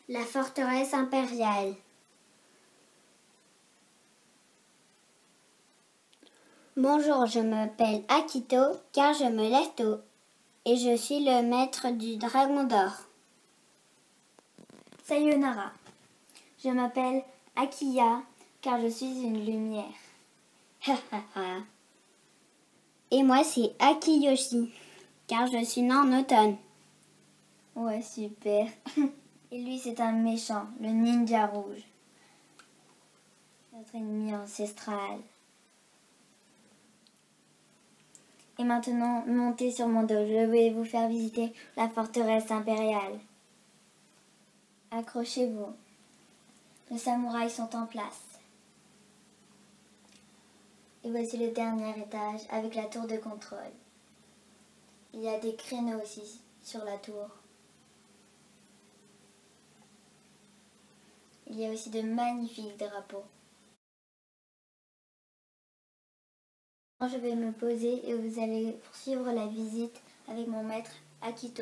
La forteresse impériale. Bonjour, je m'appelle Akito car je me lève tôt et je suis le maître du dragon d'or. Sayonara, je m'appelle Akiya car je suis une lumière. Et moi c'est Akiyoshi car je suis né en automne. Ouais, super. Et lui, c'est un méchant, le ninja rouge. Notre ennemi ancestral. Et maintenant, montez sur mon dos. Je vais vous faire visiter la forteresse impériale. Accrochez-vous. Les samouraïs sont en place. Et voici le dernier étage avec la tour de contrôle. Il y a des créneaux aussi sur la tour. Il y a aussi de magnifiques drapeaux. Je vais me poser et vous allez poursuivre la visite avec mon maître Akito.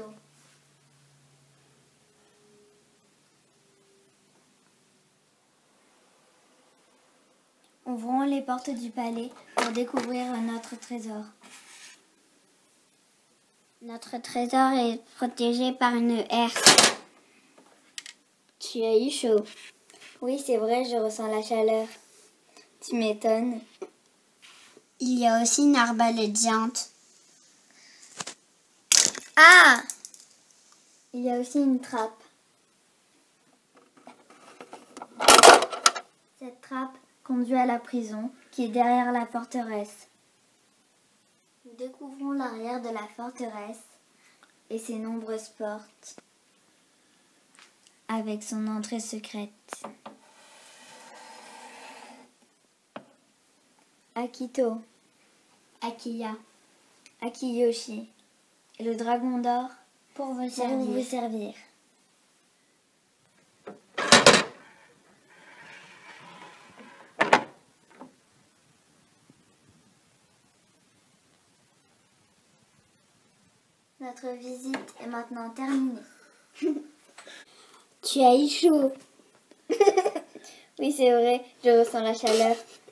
Ouvrons les portes du palais pour découvrir notre trésor. Notre trésor est protégé par une herse. Tu as eu chaud. Oui, c'est vrai, je ressens la chaleur. Tu m'étonnes. Il y a aussi une arbalète géante. Ah! Il y a aussi une trappe. Cette trappe conduit à la prison qui est derrière la forteresse. Nous découvrons l'arrière de la forteresse et ses nombreuses portes avec son entrée secrète. Akito, Akiya, Akiyoshi et le dragon d'or pour vous servir. Notre visite est maintenant terminée. Tu as eu chaud. Oui, c'est vrai, je ressens la chaleur.